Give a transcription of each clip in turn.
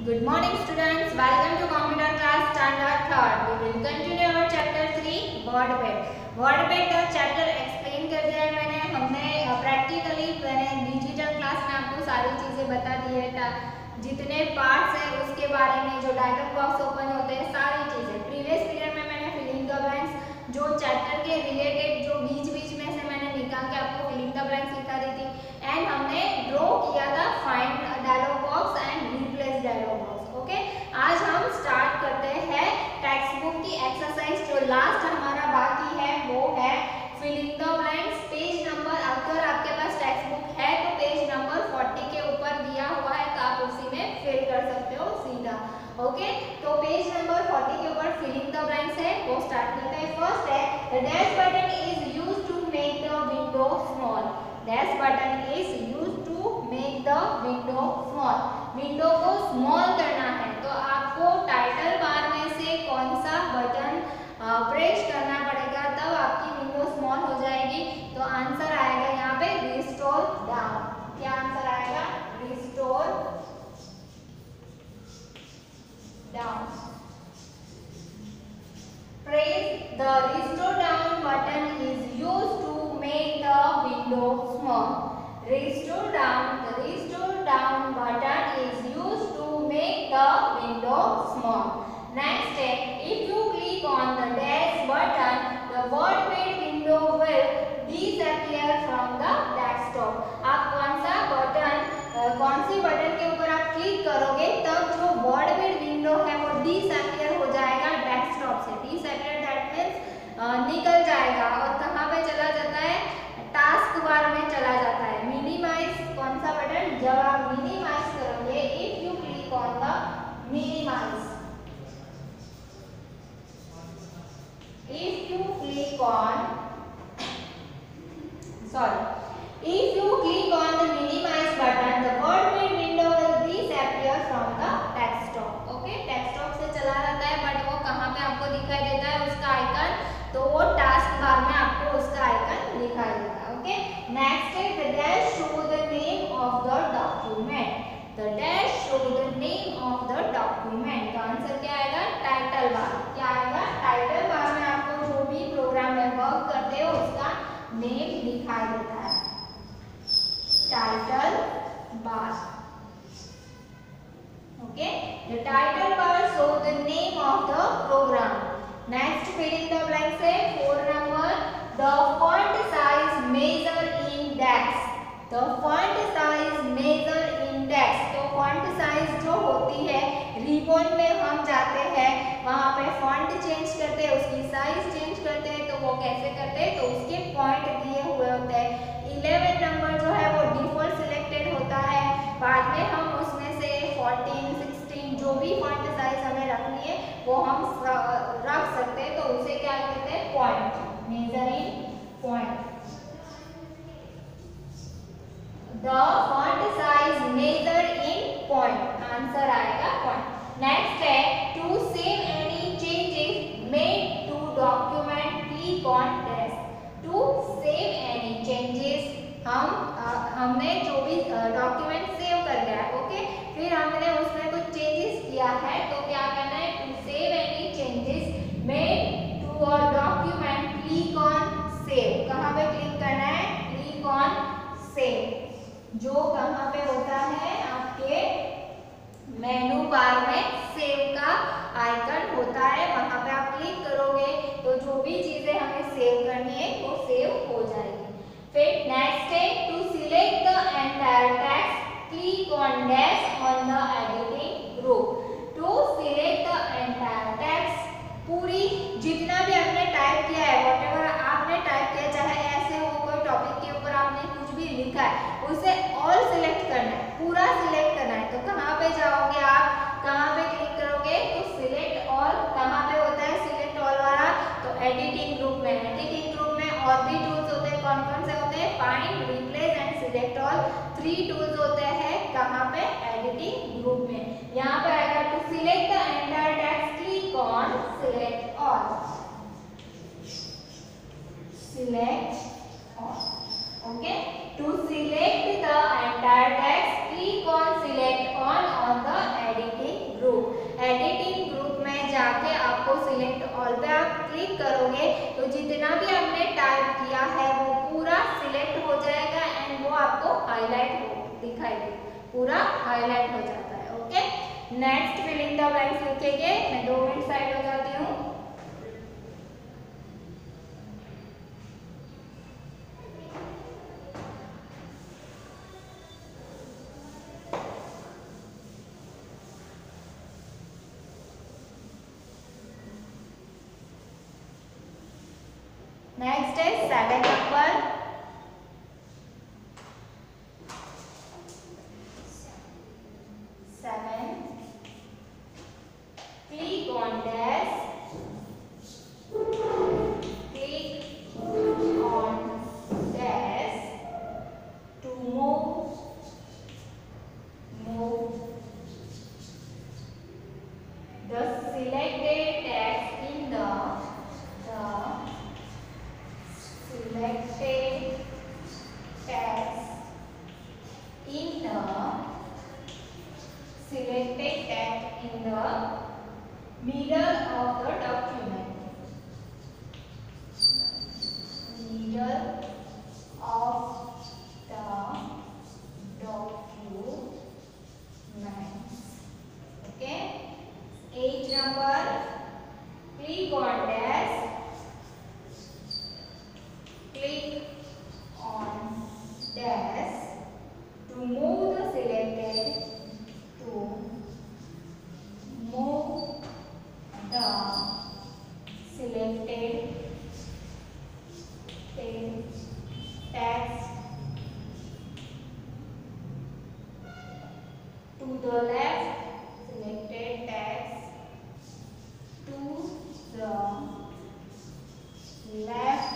Good morning students, welcome to computer class standard 3rd. We will continue our chapter 3 WordPad. WordPad का chapter explain कर दिया है मैंने। हमने प्रैक्टिकली डिजिटल क्लास में आपको सारी चीजें बता दी है, जितने पार्ट्स है उसके बारे में, जो डायलॉग बॉक्स ओपन होते हैं, सारी चीजें। प्रीवियस पीरियड में मैंने फिलिंग द ब्लैंक्स जो चैप्टर के रिलेटेड जो बीच बीच में से मैंने निकाल के आपको फिलिंग द ब्लैंक्स सिखा दी थी। एंड हमने ड्रॉ किया था find dialog box and replace dialog box. Okay, आज हम स्टार्ट करते हैं टेक्स्ट बुक की एक्सरसाइज। जो लास्ट हमारा बाकी है वो है filling the blanks. Page number, अगर आपके पास टेक्स्ट बुक है तो पेज नंबर 40 के ऊपर दिया हुआ है, तो आप उसी में फिल कर सकते हो सीधा। ओके, तो पेज नंबर 40 के ऊपर फिलिंग द ब्लैंक्स है, वो स्टार्ट करते हैं। फर्स्ट है the dash button is used to make the window small. Dash button is used to make the window small. Window को स्मॉल करना है तो आपको टाइटल बार में से कौन सा बटन प्रेस करना पड़ेगा, तब आपकी विंडो स्मॉल हो जाएगी। तो आंसर आएगा यहाँ पे रिस्टोर डाउन। क्या आंसर आएगा? Restore down. Press the restore down button is used to make the window small. Restore down button is used to make the window small. Next step, if you click on the dash button, the WordPad window will disappear from the desktop. आप कौन सी button के ऊपर आप click करोगे तब जो WordPad window है वो डिसअपियर हो जाएगा डेस्कटॉप से। डिसअपियर दैट मींस निकल जाएगा और कहाँ पे चला जाता है? टास्क बार में चला जाता है। मिनिमाइज कौन सा बटन? जब आप मिनिमाइज करोगे, if you click on the minimize, if you click on the minimize button, the WordPad window will disappear from the desktop. Okay, desktop से चला जाता है, बट वो कहाँ पे आपको दिखाई देता है उसका आइकन? तो वो टास्क बार में आपको उसका आइकन दिखाई देता है। ओके, नेक्स्ट है the dash show the name of the document. The dash show the name of the document. का आंसर क्या आएगा? Title bar. क्या आएगा? टाइटल बार में आपको जो भी प्रोग्राम में वर्क करते हो उसका नेम दिखाई देता है। Title bar. Okay, the title bar show the name of the program. Next filling the blanks है 4 number, the font size measure index. The font size measure index. तो font size जो होती है, रिबन में हम जाते हैं, वहाँ पे फॉन्ट चेंज करते हैं, उसकी साइज चेंज करते हैं। तो वो कैसे करते हैं? तो उसके पॉइंट दिए हुए होते हैं। 11 नंबर जो है वो डिफॉल्ट सिलेक्टेड होता है, बाद में हम उसमें से 14, 16 जो भी फॉन्ट साइज हमें रखनी है वो हम रख सकते हैं। तो उसे क्या कहते हैं? Point. Measuring point. The font size measure in point. Answer आएगा पॉइंट। नेक्स्ट है to save any changes made to document, click on dash. To save any changes, हमने जो भी डॉक्यूमेंट सेव कर लिया है, ओके, फिर हमने उसमें कुछ चेंजेस किया है, तो क्या करना है? to save any changes made to a document, click on save. कहाँ पे क्लिक करना है? click on save, जो कहाँ पे होता है? आपके मेनू बार में सेव का आइकन होता है, वहां पे आप क्लिक करोगे तो जो भी चीजें हमें सेव करनी है वो सेव हो जाएगी। फिर नेक्स्ट है to select the entire text, click on dash on the editing group. To select the entire text, पूरी जितना भी हमने टाइप किया है, व्हाटएवर आपने टाइप किया, चाहे ऐसे हो कोई टॉपिक के ऊपर आपने कुछ भी लिखा है, उसे ऑल सिलेक्ट करना है, पूरा सिलेक्ट करना है। तो कहाँ पे जाओगे आप? कहाँ पे क्लिक करोगे? तो सिलेक्ट ऑल। कहाँ पे होता है सिलेक्ट ऑल वाला? तो एडिटिंग ग्रुप में। एडिटिंग ग्रुप में और भी टूल्स होते हैं। कौन कौन से होते हैं? Find, replace and select all. 3 tools होते हैं। कहाँ पे? एडिटिंग ग्रुप में। यहाँ पे आएगा to select the entire text, click on select all. Select all. Okay, to select the entire text, click on select on the editing all पे आप क्लिक करोगे तो जितना भी आपने टाइप किया है वो पूरा सिलेक्ट हो जाएगा एंड वो आपको हाईलाइट दिखाई दे, पूरा हाईलाइट हो जाता है। Okay, next fill in the blanks लिखेंगे। मैं 2 मिनट साइड हो जाती हूँ। नेक्स्ट है 7 number. Click on dash, click on dash to move the selected text in the selected text in the selected text in the middle of the document, middle of the document. Okay, 8 number. Click on dash, click on dash to move the selected, to move the selected text to the left, selected text to the left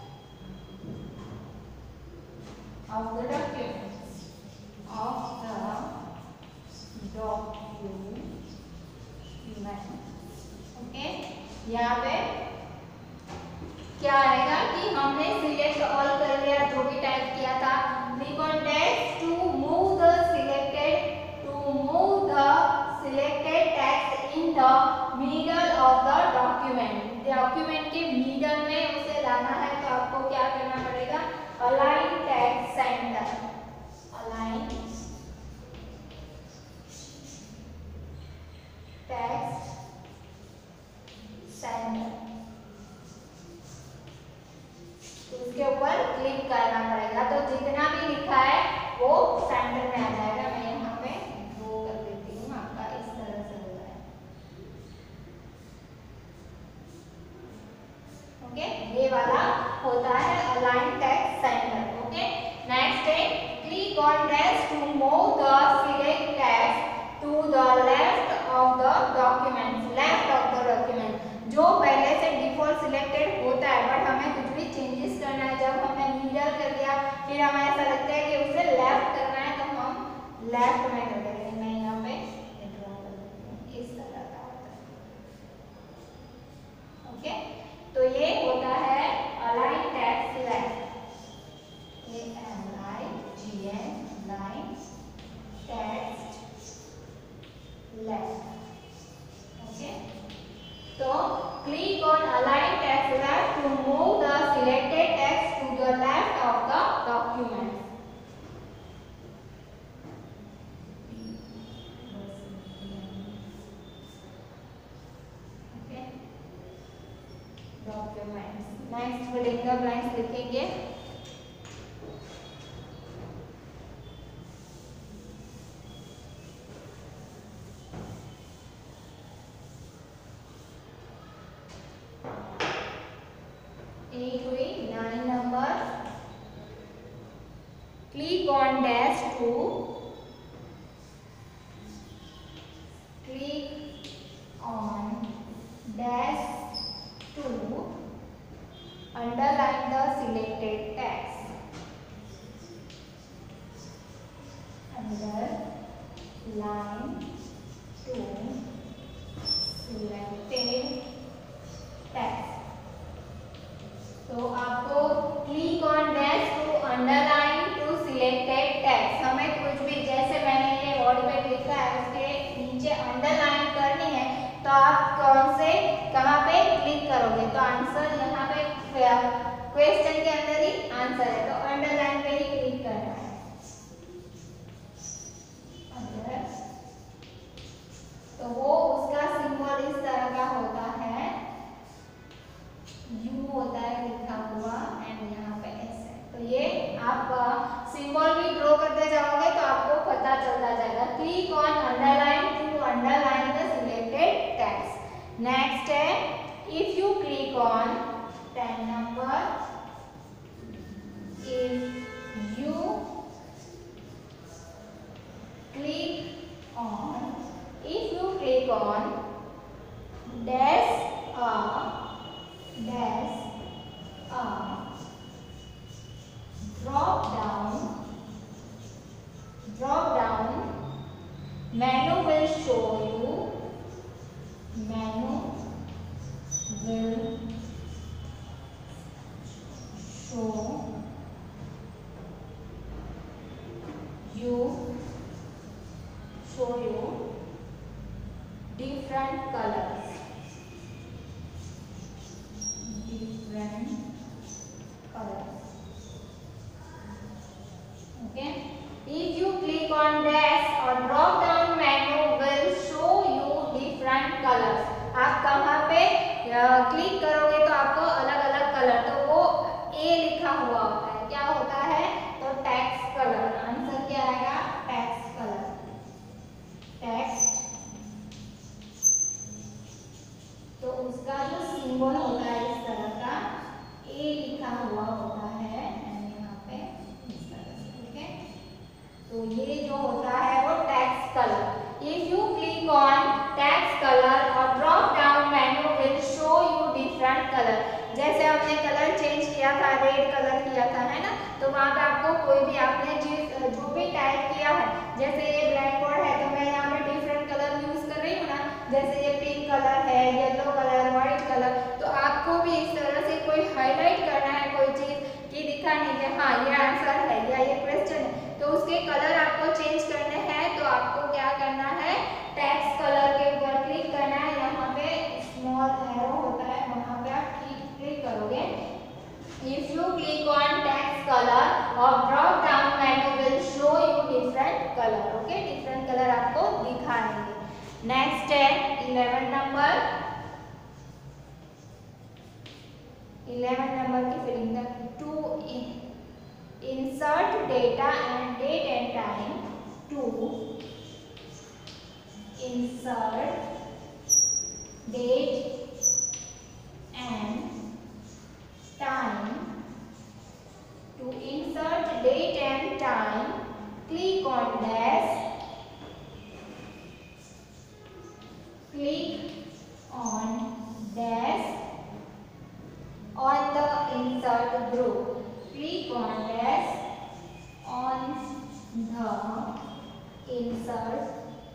of the document, okay. यहाँ पे क्या आएगा कि हमने select all कर लिया जो भी टाइप किया था। Click on dash to move the selected text in the middle of the document. Document के मिडल में उसे लाना है तो आपको क्या करना पड़ेगा, align text center, align text center, उसके ऊपर क्लिक करना पड़ेगा तो जितना भी लिखा है वो सेंटर में आ जाएगा। मैं यहाँ पे ड्रॉ कर देती हूँ, आपका इस तरह से हो रहा है। ओके, ये वाला होता है align text center. Okay, next है click on dash to move the select text to the left of the document, left of the document. जो पहले से डिफॉल्ट सिलेक्टेड होता है बट हमें कुछ भी चेंजेस करना है, जब हमने मिडल कर दिया फिर हमें ऐसा लगता है कि उसे लेफ्ट करना है तो हम लेफ्ट में कर देंगे। मैं यहाँ पे ड्रॉ कर देती हूँ, इस तरह का होता है। ओके, तो ये होता है align text left, ALIGN, line text left. Okay, तो click on align text left to move the selected text to the left of the document. Okay, documents. Next fill in the blanks लिखेंगे। हुई 9 number. Click on dash to, click on dash to underline the selected text, underline to selected text. तो आपको click on dash to underline to selected text, हमें कुछ भी जैसे मैंने ये वर्ड पे लिखा है उसके नीचे अंडरलाइन करनी है तो आप कौन से कहाँ पे क्लिक करोगे तो आंसर यहाँ पे क्वेश्चन के अंदर ही आंसर है, तो अंडरलाइन पे ही क्लिक करना है। तो वो उसका सिंबल इस तरह का होता है, यू होता है लिखा हुआ एंड यहाँ पे एस है। तो ये आप सिंबल भी ड्रॉ करते जाओगे तो आपको पता चलता जाएगा। Click on underline to underline the selected text. Next है, if you click on 10 number, if you click on dash a drop down menu will show you different colors. Okay, if you click on dash or drop down menu will show you different colors. आप कहाँ पे click करोगे तो आपको अलग अलग colour, तो वो ए लिखा हुआ होता है, क्या होता है, तो टेक्स्ट कलर। आंसर क्या आएगा, टेक्स्ट कलर, टेक्स्ट। तो उसका जो सिंबल होता है इस तरह का ए लिखा हुआ होता है यहाँ पे इस तरह से। ओके, तो ये जो होता है वो text colour. If you click on text colour और drop down menu will show you different colour. जैसे हमने कलर चेंज किया था, रेड कलर किया था, है ना, तो वहाँ पे आपको कोई भी आपने जो भी टाइप किया है, जैसे ये ब्लैक बोर्ड है तो मैं यहाँ पे डिफरेंट कलर यूज कर रही हूँ ना, जैसे ये पिंक कलर है, येलो कलर, व्हाइट कलर, तो आपको भी इस तरह से कोई हाईलाइट करना है कोई चीज कि दिखाने के हाँ ये आंसर है या ये क्वेश्चन है, तो उसके कलर आपको चेंज करने हैं। तो आपको क्या करना है, टेक्स्ट कलर के ऊपर क्लिक करना है, यहाँ पे स्मॉल एरो होता है वहाँ पे आप क्लिक करोगे। If you click on text color or drop down menu will show you different color. Okay, different color आपको दिखाएंगे। नेक्स्ट है 11 नंबर। 11 नंबर की filling to insert data and date and time, to insert date and time, to insert date and time click on dash, click on dash on the insert group, click on dash on the insert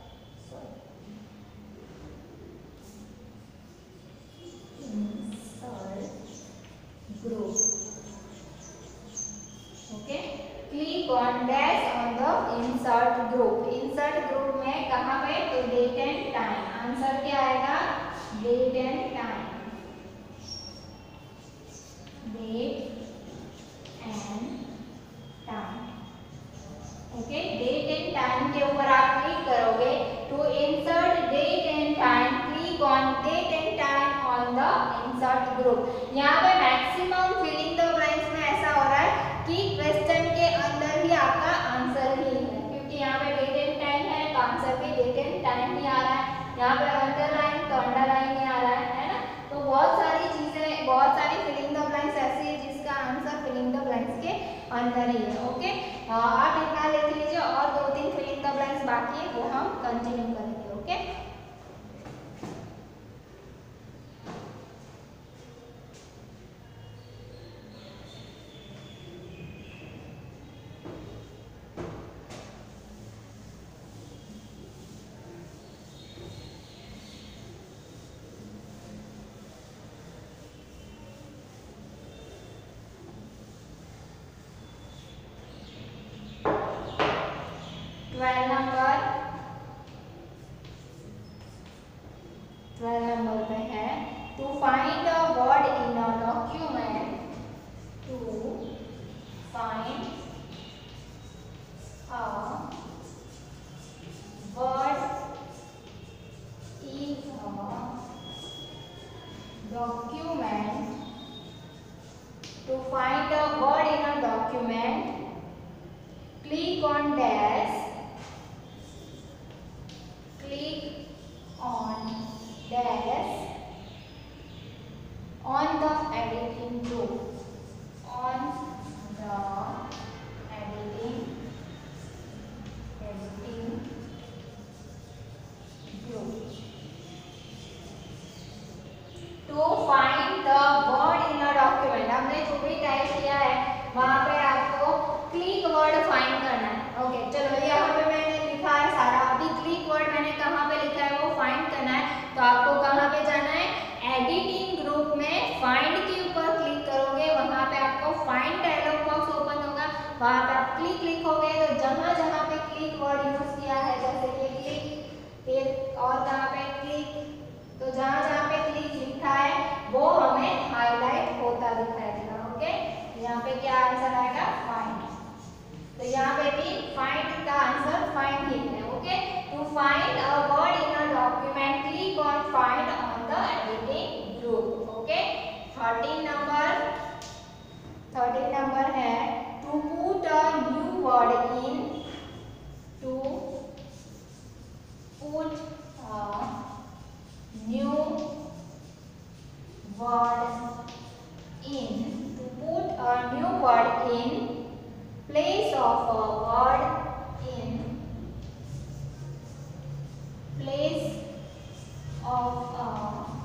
group. Okay, click on dash on the insert group. insert group में कहाँ पे, तो date and time। Answer क्या आएगा, date and time, date and time। Okay, date and time के ऊपर आप click करोगे। To insert date and time click on date and time on the insert group. यहाँ पे मैक्सिमम फिलिंग द ब्लैंक्स में ऐसा हो रहा है कि क्वेश्चन के अंदर ही आपका आंसर ही है, क्योंकि यहाँ पे डेट एंड टाइम है तो आंसर भी डेट एंड टाइम ही आ रहा है। यहाँ पे अंडरलाइन तो अंडरलाइन ही आ रहा है ना। तो बहुत सारी चीजें, बहुत सारी फिलिंग द ब्लैंक्स ऐसी है जिसका आंसर फिलिंग द ब्लैंक्स के अंदर ही है। ओके, आप इतना लिख लीजिए और 2-3 फिलिंग द ब्लैंक्स बाकी है वो हम कंटिन्यू करेंगे। Okay, 12 number. click on dash, click on dash on the editing group, on the editing group to find the word in a document। हमने जो भी टाइप किया है वहां पे आपको क्लिक वर्ड फाइंड करना है। ओके चलो यहाँ पे मैंने लिखा है सारा, अभी क्लिक वर्ड मैंने कहाँ पे लिखा है वो फाइंड करना है। तो आपको कहाँ पे जाना है, एडिटिंग ग्रुप में फाइंड के ऊपर क्लिक करोगे, वहां पे आपको फाइंड डायलॉग बॉक्स ओपन होगा, वहां पे आप क्लिक लिखोगे तो जहां जहां पे क्लिक वर्ड यूज किया है, जैसे कि क्लिक और कहां पे क्लिक, तो जहां जहां पे क्लिक लिखा है वो हमें हाईलाइट होता दिखाई देगा। ओके यहाँ पे क्या आंसर आएगा, फाइंड। तो यहाँ पे भी फाइंड का आंसर फाइंड ही है। Okay to find a word in a document click on find on the editing group. Okay 13 number है to put a new word in, to put a new word in, to put a new word in place of a word, in place of a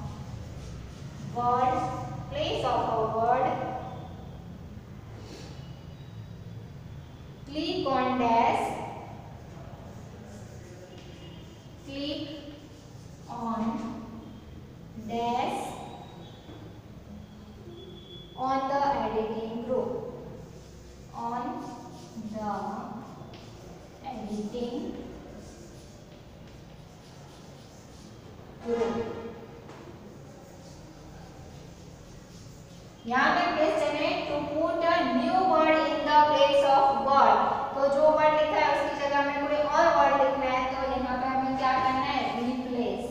word, place of a word, click on dash, click on dash on the editing group, on the editing group। यहाँ पे question है to put a new word in the place of word, तो जो word लिखा है उसकी जगह में कोई और वर्ड लिखना है, तो यहाँ पे हमें क्या करना है, replace.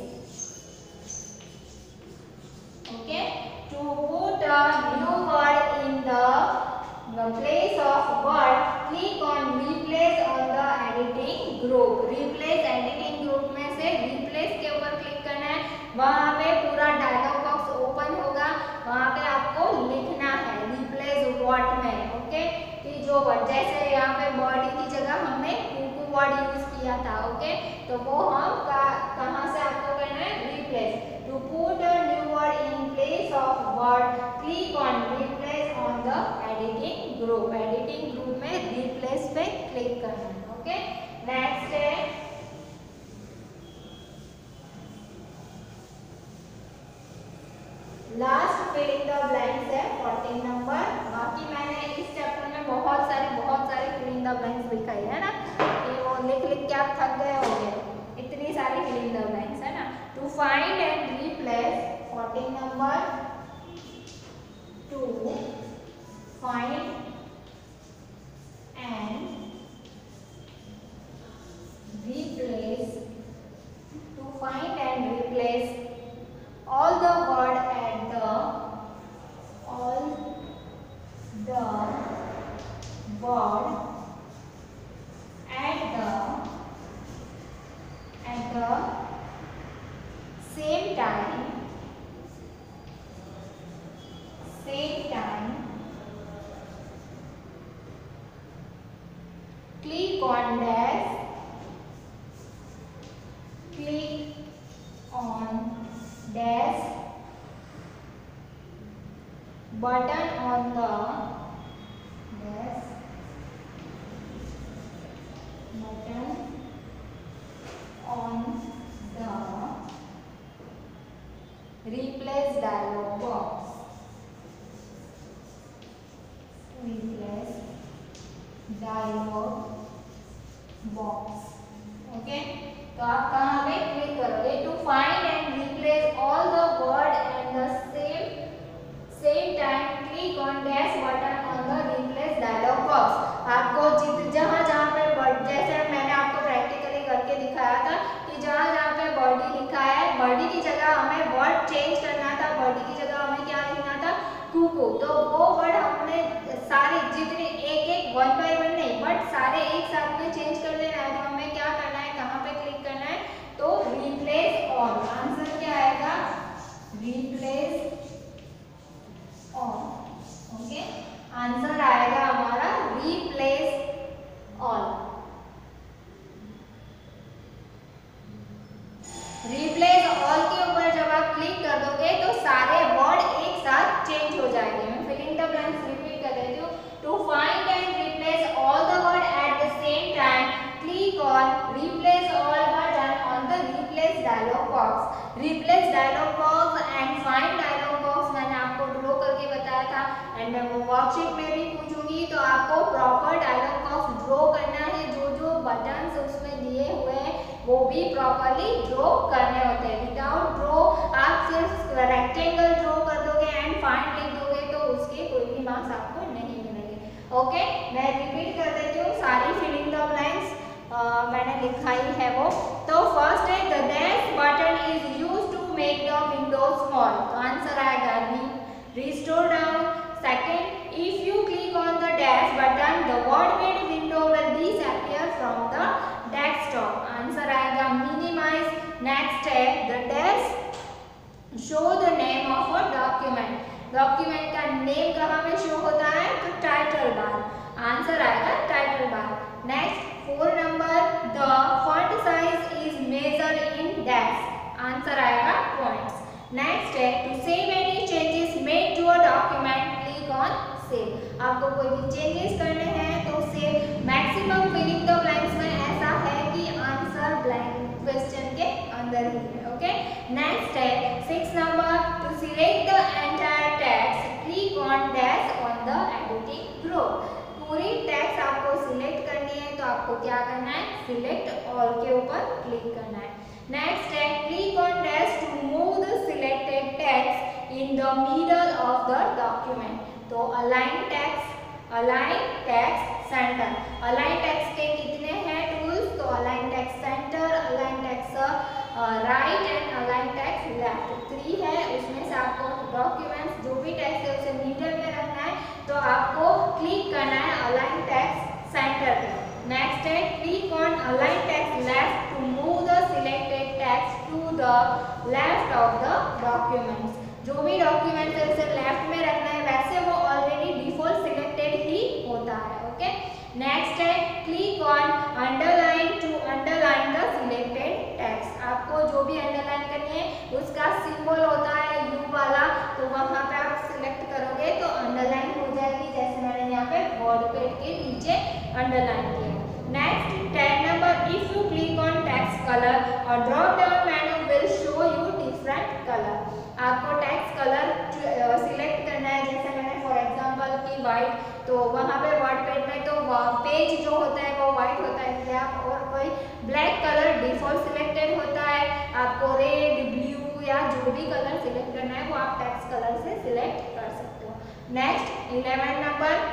Okay to put a new word in the place of word click on replace on the editing group. Replace editing group में से रिप्लेस के ऊपर क्लिक करना है, वहां पे पूरा डायलॉग बॉक्स ओपन होगा, वहां पे आपको लिखना है रिप्लेस व्हाट में। ओके कि जो वर्ड, जैसे यहाँ पे बॉडी की जगह हमने कुकू वर्ड यूज किया था। ओके तो वो हम कहाँ से आपको करना है, replace. To put a new word in place of word click on replace on the editing group. Editing group में रिप्लेस पे क्लिक करना है। ओके नेक्स्ट है लास्ट फिलिंग द ब्लैंक्स है 14 नंबर। बाकी मैंने इस चैप्टर में बहुत सारी फिलिंग द ब्लैंक्स दिखाई है ना, ये वो लिख के आप थक गए होंगे, इतनी सारी फिलिंग द ब्लैंक्स है ना। To find and replace 14 number, to find and replace, to find and replace all the word at the, all the word at the same time, click on dash, click on dash button on the dash button on the replace dialog box, replace dialog box। Okay तो आप कहाँ पे click करोगे, to find and replace all the word at the same time click on dash button on the replace dialog box. आपको जहाँ पे word, जैसे मैंने आपको प्रैक्टिकली करके दिखाया था कि जहाँ पे बॉडी लिखा है, बॉडी की जगह हमें वर्ड चेंज करना था, बॉडी की जगह हमें क्या लिखना था, कुकू। तो वो वर्ड हमने सारे जितने एक वन बाय वन नहीं बट सारे एक साथ replace dialog box and find dialog box मैंने आपको ड्रॉ करके बताया था एंड मैं वो वर्कशीट में भी पूछूंगी, तो आपको प्रॉपर डायलॉग बॉक्स ड्रॉ करना है। जो जो बटन्स उसमें दिए हुए हैं वो भी प्रॉपरली ड्रॉ करने होते हैं। विदाउट ड्रॉ आप सिर्फ रेक्टेंगल ड्रॉ कर दोगे एंड फाइंड लिख दोगे तो उसके कोई भी मार्क्स आपको नहीं मिलेंगे। ओके, मैं रिपीट कर देती हूँ सारी फिलिंग द ब्लैंक्स मैंने लिखाई है वो। तो फर्स्ट है the dash button is used to make the window small, तो आंसर आएगा B restore down. Second, if you click on the dash button the word made window will disappear from the desktop, answer आएगा minimize. Next है the dash show the name of a document, document का name कहाँ पे show होता है, तो title bar, answer आएगा title bar. Next 4 number the font size is measure in dash, answer आएगा पॉइंट्स। नेक्स्ट है to save any changes made to a document click on save, आपको कोई भी चेंजेस करने हैं तो save. Maximum filling the blanks में ऐसा है कि आंसर ब्लैंक क्वेश्चन के अंदर ही है। ओके, नेक्स्ट है 6 number to select the entire text click on dash on the editing group, पूरी टेक्स्ट आपको सिलेक्ट करनी है तो आपको क्या करना है, सिलेक्ट ऑल के ऊपर क्लिक करना है। नेक्स्ट है click on dash to move the selected text in the middle of the document, तो align text center, align text के कितने हैं टूल्स, तो align text center, align text right and align text left, 3 है। उसमें से आपको डॉक्यूमेंट्स जो भी टेक्स्ट है उसे मिडल में रखना है, तो आपको क्लिक करना है अलाइन टेक्स्ट सेंटर पे। नेक्स्ट है click on align text left to move the selected text to the left of the documents, जो भी डॉक्यूमेंट है उसे लेफ्ट में रखना है, वैसे वो ऑलरेडी डिफॉल्ट सिलेक्टेड ही होता है। ओके, नेक्स्ट है click on underline to underline the selected text, आपको जो भी अंडरलाइन करनी है उसका सिंबल होता है यू वाला, तो वहां पे आप सिलेक्ट करोगे तो अंडरलाइन हो जाएगी, जैसे मैंने यहाँ पे वर्ड पेड के नीचे अंडरलाइन किया। Next 10 number if you click on text colour और drop down menu will show you different colour, आपको टेक्स्ट कलर सिलेक्ट करना है, जैसे मैंने फॉर एग्जांपल की वाइट, तो वहाँ पे वर्ड पेड में तो पेज जो होता है वो वाइट होता है, इसलिए आप और कोई ब्लैक कलर डिफॉल्ट सिलेक्टेड होता है, आपको रेड ब्लू या जो भी कलर सिलेक्ट करना है वो आप टेक्स्ट कलर से सिलेक्ट कर सकते हो। Next 11 number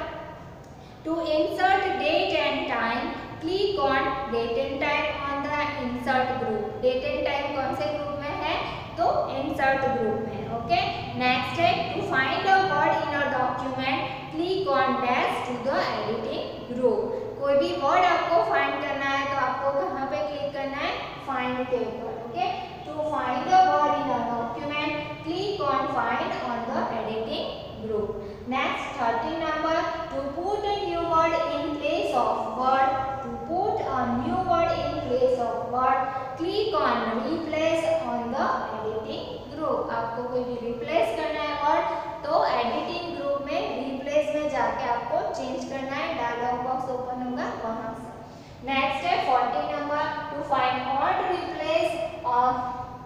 to insert date and time click on date and time on the insert group, date and time कौन से ग्रुप में है, तो इंसर्ट ग्रुप में। ओके, नेक्स्ट है to find a word in a document click on dash to the editing group, कोई भी word आपको फाइंड करना है तो आपको कहाँ पे क्लिक करना है, फाइंड के ऊपर। Okay, to find a word in a document click on find on the editing group. Next 13 number to put a new word in place of word, to put a new word in place of word click on replace on the editing group, आपको कोई भी replace करना है word तो editing group में replace में जाके आपको चेंज करना है, डायलॉग बॉक्स ओपन होगा वहां से। नेक्स्ट है 14 नंबर टू फाइंड और रिप्लेस और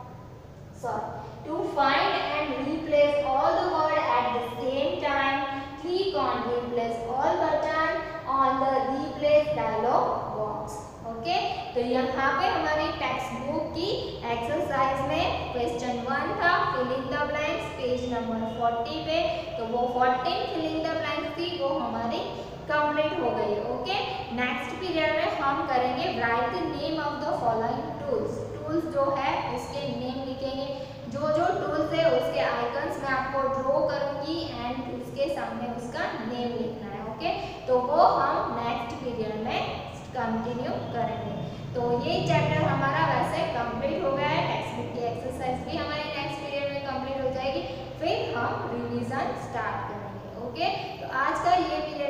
to find and replace all the word at the same time click on replace all button on the replace dialog box। Okay, तो यहाँ पे हमारी टेक्स्ट बुक की एक्सरसाइज में क्वेश्चन 1 था filling the blanks, page number 40 पे, तो वो 14 फिलिंग द ब्लैंक्स थी वो हमारी कंप्लीट हो गई। ओके, नेक्स्ट पीरियड में हम करेंगे write the name of the following tools, tools जो है उसके नेम लिखेंगे, जो जो टूल्स है उसके आइकन्स मैं आपको ड्रॉ करूंगी एंड उसके सामने उसका नेम लिखना है। ओके, तो वो हम नेक्स्ट पीरियड में कंटिन्यू करेंगे। तो ये चैप्टर हमारा वैसे कंप्लीट हो गया है, टेक्स्ट बुक की एक्सरसाइज भी हमारी नेक्स्ट पीरियड में कंप्लीट हो जाएगी, फिर हम रिवीजन स्टार्ट करेंगे। ओके, तो आज का ये पीरियड